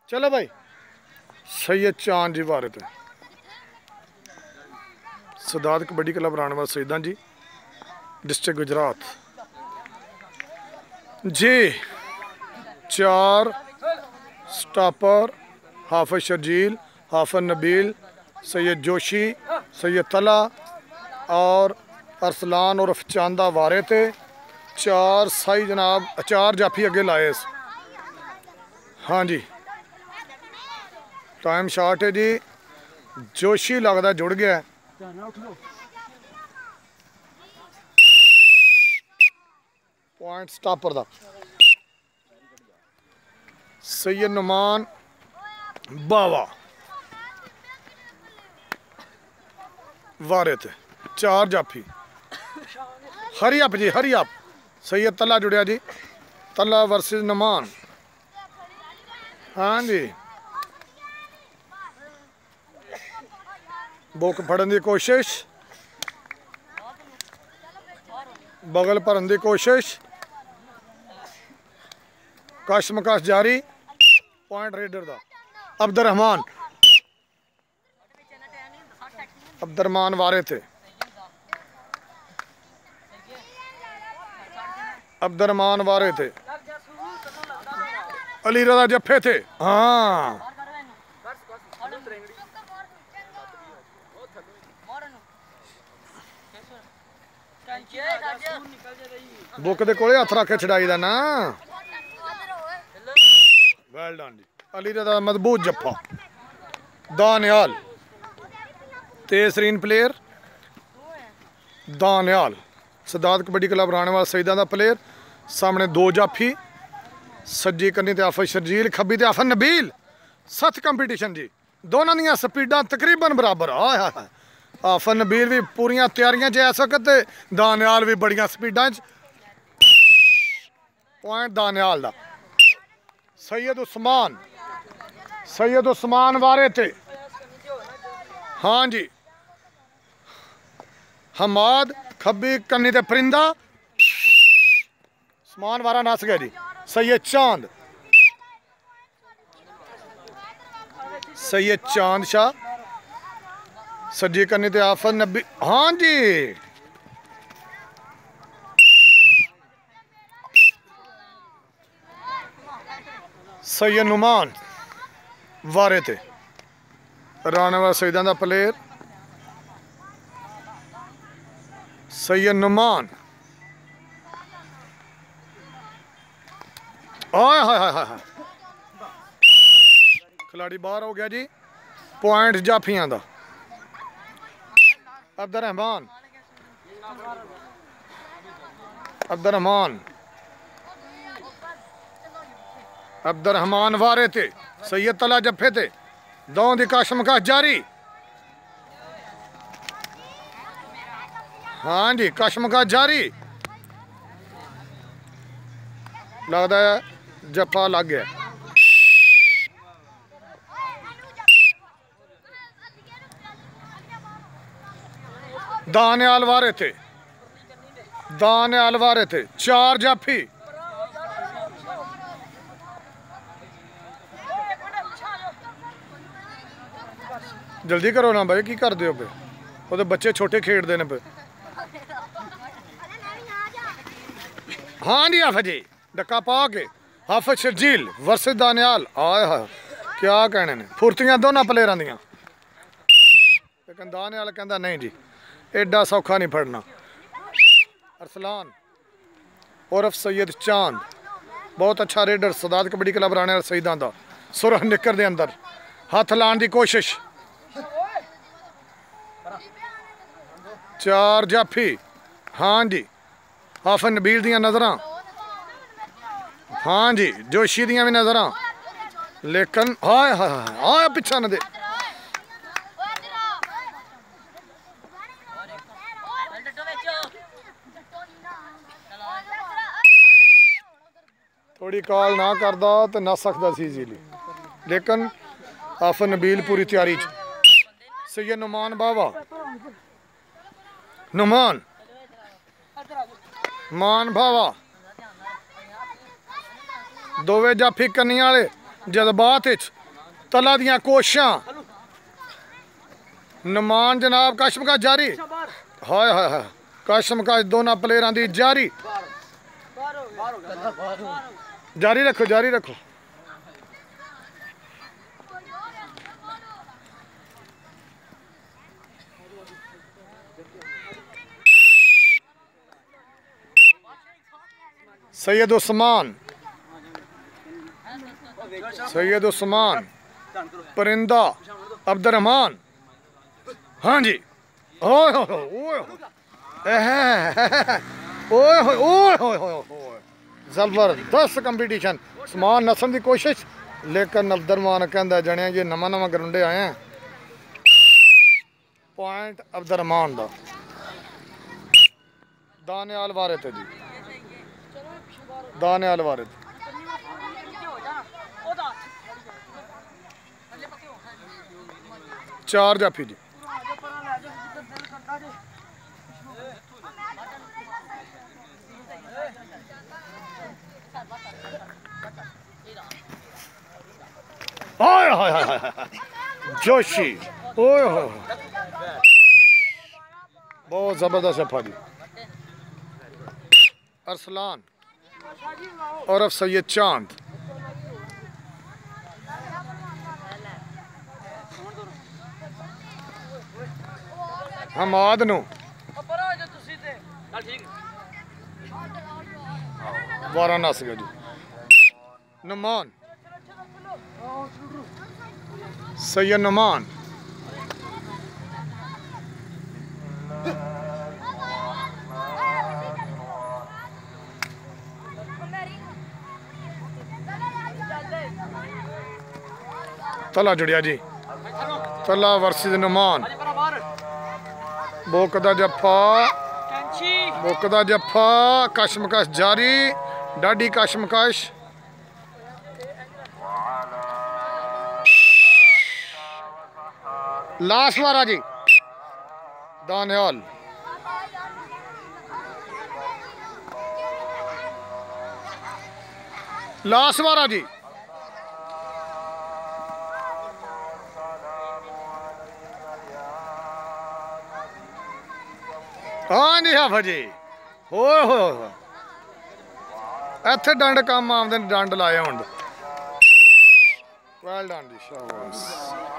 चलो भाई सैयद चांद जी वारे थे Sadat kabaddi club Ranewal Saida ji district Gujrat ji. 4 stopper Hafiz Sharjeel, Hafiz Nabeel, Syed Joshi, Syed Tala और अरसलान और चांदा वारे थे। 4 साई जनाब 4 जाफी अगे लाए। हाँ जी टाइम शॉर्ट है जी। जोशी लगता जुड़ गया। पॉइंट स्टॉपर दा सैयद नुमान बावा वारे थे। 4 जाफी हरी अप जी हरी अप। सैयद तला जुड़िया जी। तला वर्सेस नुमान। हाँ जी बुक फड़न की कोशिश, बगल भरन की कोशिश, कश मकश जारी। पॉइंट रेडर दा अब्दुर्रहमान अब्दुर्रहमान वारे थे। अब्दुर्रहमान वारे थे। अली रजा जफे थे। हाँ बुक दे कोले हथ रख के छड़ाई दा ना। वेल डन जी। अली रजा मजबूत जफा। दानियाल तेजरीन प्लेयर। दानियाल सदात कबड्डी क्लब राणेवाल सईदा दा प्लेयर। सामने 2 जाफी सज्जी कन्नी ते हाफिज शर्जील, खब्बी ते हाफिज नबील। सख्त कंपीटिशन जी। दोनों दियां स्पीडां तकरीबन बराबर। हाय हाय हाफिज नबील भी पूरियां तैयारियां च इस वक्त। दानियाल भी बड़ियां स्पीडां च। पॉइंट दानियाल दा। सैयद उस्मान वारे थे। हाँ जी हमाद खब्बी कन्नी ते परिंदा। उस्मान वारा नस गया जी। सैयद चांद शाह सज्जी कन्नी ते हाफिज नबी। हाँ जी सैयद नुमान वारे थे। राणेवाल सईदा दा प्लेयर सैयद नुमान। हाय हाय हाय हाय खिलाड़ी बाहर हो गया जी। पॉइंट जाफियां दा अब्दुर्रहमान अब्दुर्रहमान वारे थे। सैयद तला जफे थे। दौं दी कशमकश जारी। हाँ जी कशमकश जारी। लगता है जफा लग गया। दानियाल वारे थे। 4 जाफी। जल्दी करो ना भाई की कर दो पे वो बच्चे छोटे खेडते हैं पे। हाँ जी हाफिज जी डक्का पा के हाफिज शर्जील वर्सेस दानियाल। आए हाय क्या कहने ने फुर्तियां दोनों प्लेयरां दियां। लेकिन दानियाल कहता नहीं जी एडा सौखा नहीं फड़ना। अरसलान उर्फ सैयद चांद बहुत अच्छा रेडर सदात कबड्डी क्लब राणेवाल सईदा दा। सुरख निकर दे अंदर हथ लाने की कोशिश। 4 जाफी। हाँ जी हाफिज नबील दियां नज़रां। हाँ जी जोशी दियां भी नज़रां। लेकिन हाय हाय हाय पिछा न दे। थोड़ी कॉल ना करदा तो नस सकता सी इजीली। लेकिन हाफिज नबील पूरी तैयारी च। सैयद नुमान बावा नुमान मान भावा दोवे जाफी कन्नी वाले जज्बात तला दियां कोशिशां नमान जनाब कशमकश जारी हाय हाय हाय कशमकश दोनों प्लेयरां दी जारी जारी रखो सैयद उस्मान परिंदा अब्दुर्रहमान हाँ जी ओए जबरदस्त कंपटीशन उस्मान नसन की कोशिश लेकिन अब्दुर्रहमान कहता जने ये नवा ग्राउंडे आए हैं पॉइंट अब्दुर्रहमान दा दानियाल वारिद जी दानियाल वारिद चार जाफी जी हाय हाय हाय जोशी ओए हो बहुत जबरदस्त है जी अरसलान और अब सैयद चांद हमाद नु वाराणसी जी नुमान सैयद नुमान तला जुड़िया जी तला वर्सेस नुमान बोकदा जफा कशमकश जारी डाडी कशमकश लास्ट वारा जी दानियाल लास्ट वारा जी हाँ जी हाँ भाजी हो इत्थे डंड काम आमदे डंड लाए हुण वेल डन जी शाबाश।